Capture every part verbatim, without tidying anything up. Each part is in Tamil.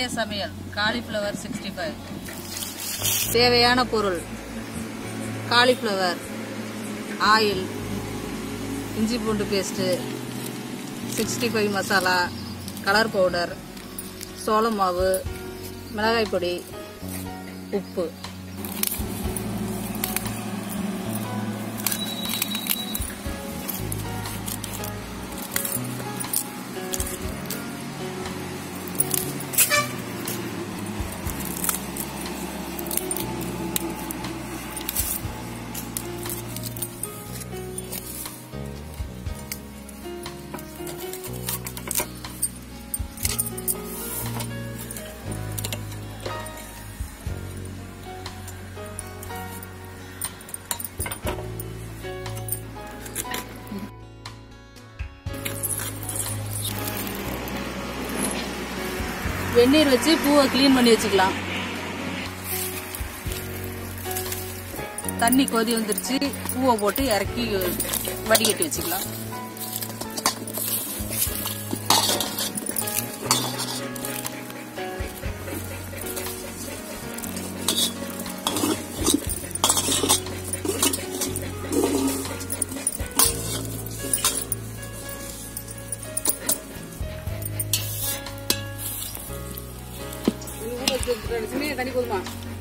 பழைய சமையல் காலிஃப்ளவர் சிக்ஸ்டி ஃபைவ். தேவையான பொருள்: காலிஃப்ளவர், ஆயில், இஞ்சி பூண்டு பேஸ்ட்டு, சிக்ஸ்டி ஃபைவ் மசாலா, கலர் பவுடர், சோள மாவு, மிளகாய் பொடி, உப்பு. வெந்நீர் வச்சு பூவை கிளீன் பண்ணி வச்சுக்கலாம். தண்ணி கொதி வந்துருச்சு. பூவை போட்டு இறக்கி வடிகட்டி வச்சுக்கலாம். தண்ணி போதுமா?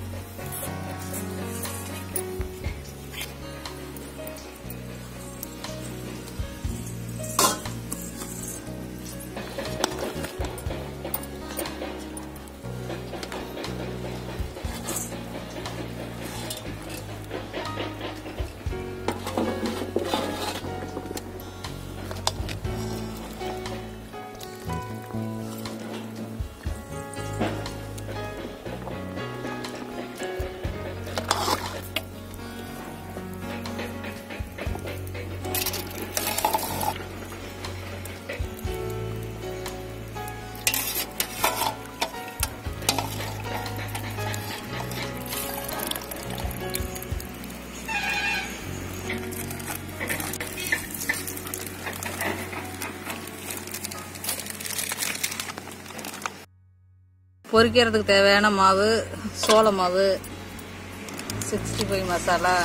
பொரிக்கிறதுக்கு தேவையான மாவு: சோள மாவு, சிக்ஸ்டி ஃபைவ் மசாலா,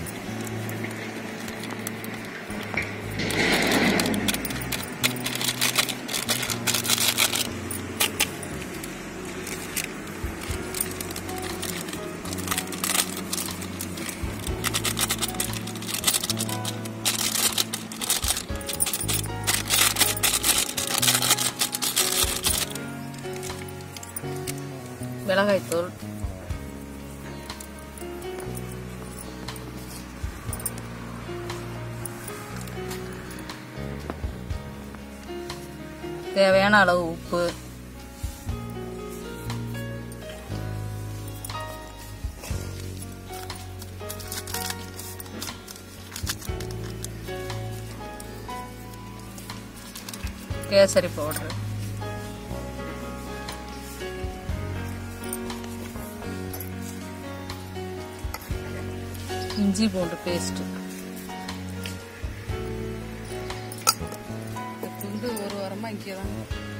மிளகாய்த்தூள், தேவையான அளவு உப்பு, கேசரி பவுடர், இஞ்சி பூண்டு பேஸ்ட். துண்டு ஒரு வாரமா இங்கேதான்.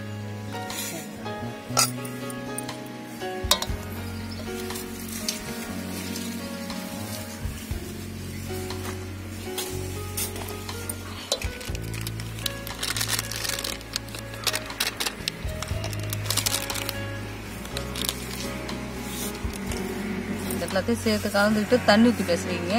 எல்லாத்தையும் சேர்த்து கலந்துக்கிட்டு தண்ணி ஊற்றி பேசுவீங்க.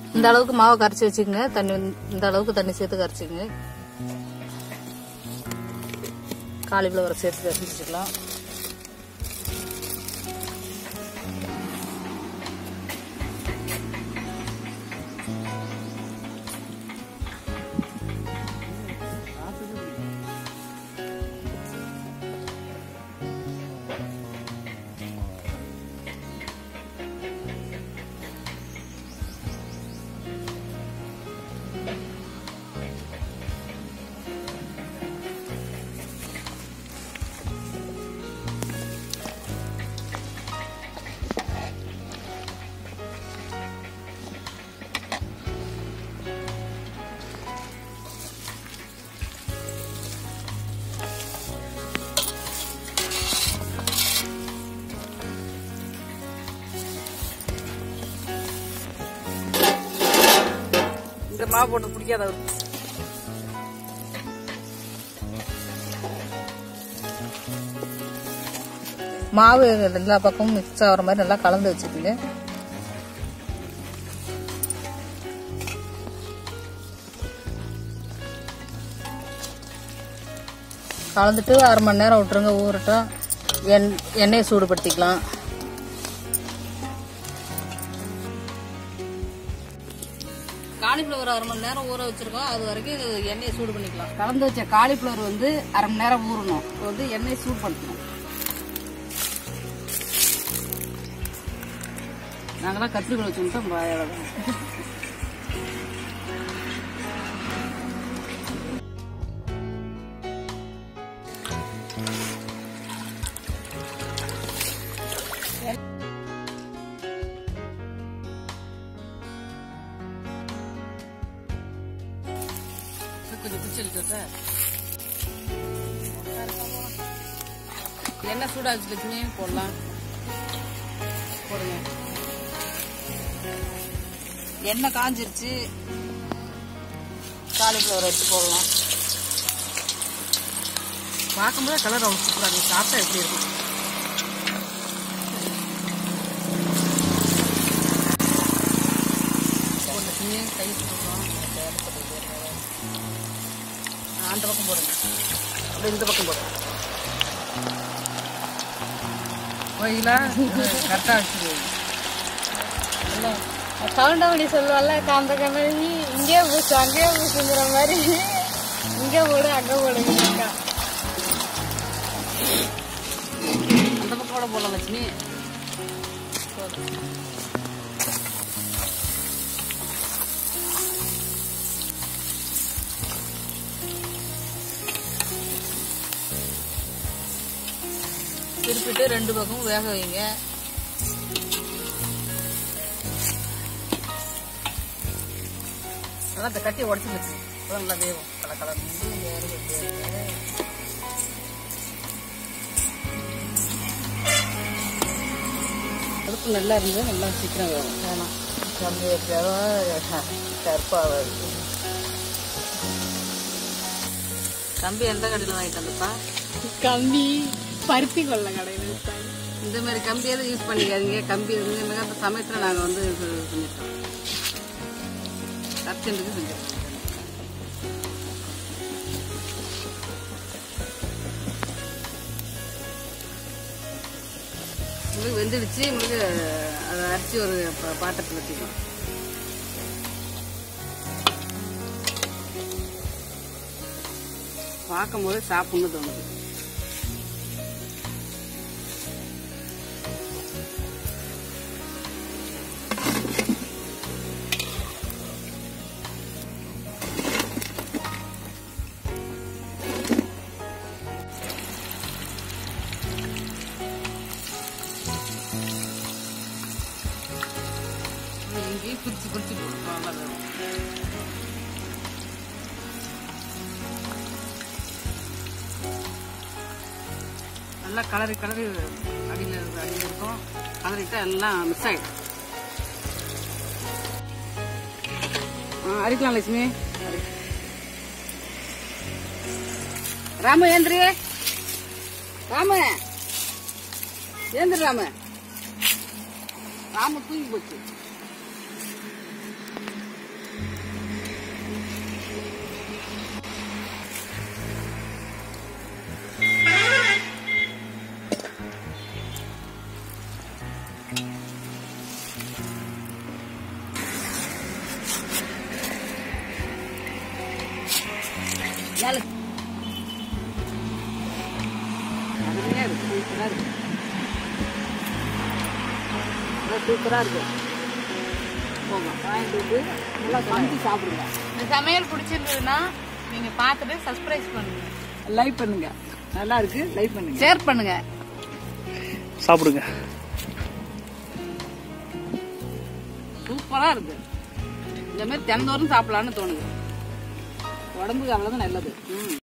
இந்த அளவுக்கு மாவை கரைச்சி வச்சுக்கோங்க. தண்ணி இந்த அளவுக்கு தண்ணி சேர்த்து கரைச்சிங்க. காலிஃப்ளவரை சேர்த்து கரைச்சி வச்சுக்கலாம். இந்த மாவு போட்டு பிடிக்காத மாவு எல்லா பக்கமும் மிக்ஸ் ஆகிற மாதிரி நல்லா கலந்து வச்சுக்கோங்க. கலந்துட்டு அரை மணி நேரம் விட்டுருங்க. ஊறட்டும். எண் எண்ணெயை சூடுபடுத்திக்கலாம். காலிஃப்ளவர் அரை மணி நேரம் ஊற வச்சிருக்கோம். அது வரைக்கும் எண்ணெயை சூடு பண்ணிக்கலாம். கலந்து வச்ச காலிஃப்ளவர் வந்து அரை மணி நேரம் ஊறணும். வந்து எண்ணெயை சூடு பண்ணிக்கணும். நாங்களாம் கத்திரிக்கோள் வச்சுட்டோம். கொஞ்சம் பிடிச்சிருக்கு. எண்ணெய் சூடாச்சு லட்சுமி போடலாம். போடுங்க. எண்ணெய் காஞ்சிருச்சு. காலிஃப்ளவர் எடுத்து போடலாம். பார்க்கும்போது கலர் அவ்வளோ சூப்பராக இருக்கு. சாப்பிட்டா எப்படி இருக்கும்? லட்சுமி கை சுட்டுக்கலாம். அந்த பக்கம் போடுங்க. அப்படியே இந்த பக்கம் போடுங்க. கோயிலா கரெக்டா வச்சுருவோம். கவுண்டமணி சொல்லுவாள்ல, காந்த கம்பெனி இங்கே பூசு அங்கேயே பூசுங்கிற மாதிரி இங்கே போடு அங்கே போடுங்க. அந்த பக்கம் கூட போடலாம் லட்சுமி. திருப்பிட்டு ரெண்டு பக்கமும் வேக வைங்க. நல்லா இந்த கட்டியை உடச்சு வச்சு நல்லா வேகும். கலர் கலர் அடுப்பு நல்லா இருந்து நல்லா சீக்கிரம் வேகும். வேணாம் கம்பி கருப்பாக கம்பி எந்த கடையில் வாங்கிட்டு வந்தப்பா? கம்பி பருத்தி கொள்ள கடையில். இந்த மாதிரி கம்பி எதுவும் யூஸ் பண்ணிக்காதீங்க. கம்பி வந்து அந்த சமயத்தில் நாங்கள் வந்து இது செஞ்சிருக்கோம். அர்ஜென்ட்டுக்கு செஞ்சிருக்கோம். உங்களுக்கு வெந்துடுச்சு. உங்களுக்கு அதை அரைச்சி ஒரு பாத்திரத்தில் வச்சுக்கலாம். பார்க்கும் போது சாப்பிடணும் தோணுது. இங்கேயும் பிரிச்சு பிரிச்சு போடுவாங்க. நல்லா கலரி கலரி அடியில் அடியில் இருக்கும். கலரிட்டா எல்லாம் மிக்ஸ் ஆகிடும். ஆ அரிக்கலாம் லட்சுமி. ராம ஏந்திரி. ராம ஏந்திரி. ராம ராம தூங்கி போச்சு. கேளு. அருமையா இருக்கு, சூப்பரா இருக்கு, சூப்பரா இருக்கு. போங்க வாங்கிட்டு வந்து நல்லா சமைச்சு சாப்பிடுங்க. இந்த சமையல் பிடிச்சிருந்ததுன்னா நீங்க பார்த்துட்டு சப்ஸ்கிரைப் பண்ணுங்க, லைக் பண்ணுங்க. நல்லா இருக்கு, லைக் பண்ணுங்க, ஷேர் பண்ணுங்க, சாப்பிடுங்க. சூப்பரா இருக்கு. இந்த மாதிரி தினந்தோறும் சாப்பிடலான்னு தோணுது. உடம்புக்கு அவ்வளவுதான் நல்லது.